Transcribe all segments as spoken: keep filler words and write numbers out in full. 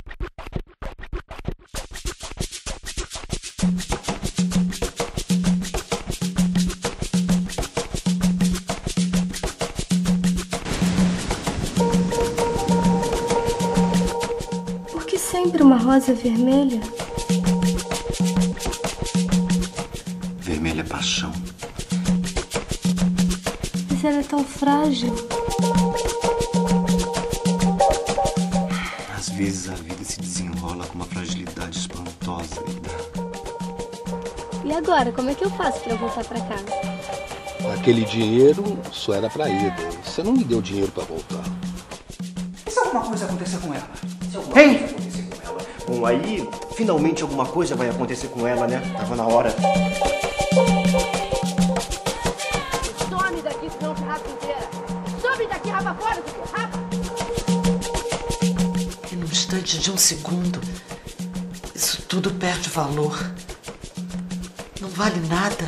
Por que sempre uma rosa vermelha? Vermelha é paixão. Mas ela é tão frágil. Às vezes a vida se desenrola com uma fragilidade espantosa. E agora, como é que eu faço pra voltar pra casa? Aquele dinheiro só era pra ida. Você não me deu dinheiro pra voltar. E se alguma coisa acontecer com ela? Se alguma Hein? coisa acontecer com ela? Bom, aí finalmente alguma coisa vai acontecer com ela, né? Tava na hora. Some daqui, senão te rapa inteira. Some daqui, rapa fora, filho. Rapa. E num instante de um segundo, isso tudo perde valor. Não vale nada.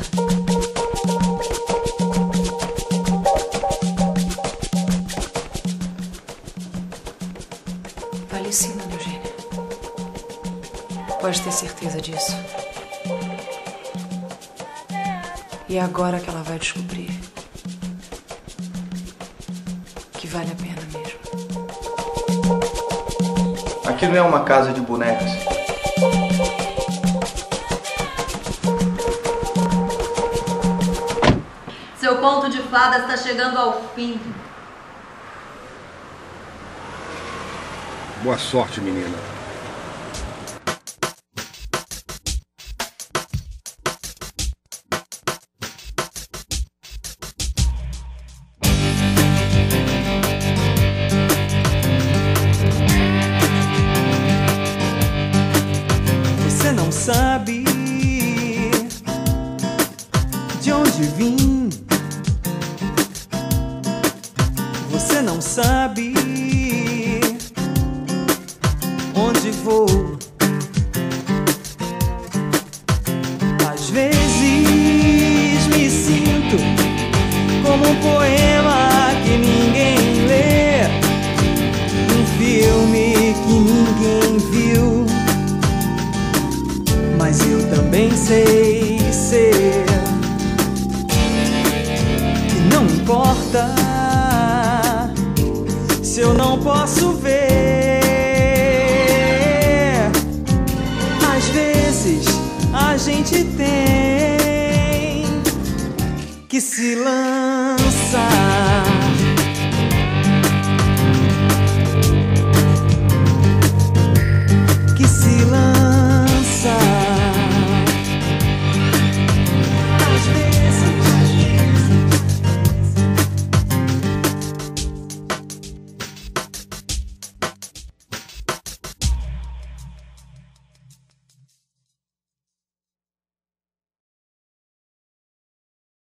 Vale sim, dona Eugênia. Pode ter certeza disso. E é agora que ela vai descobrir que vale a pena mesmo. Aqui não é uma casa de bonecas. Seu conto de fadas está chegando ao fim. Boa sorte, menina. Você não sabe de onde vim. Você não sabe onde vou. Às vezes me sinto como um poema que ninguém lê, um filme que ninguém viu. Mas eu também sei ser que não importa se eu não posso ver. Às vezes a gente tem que se lançar.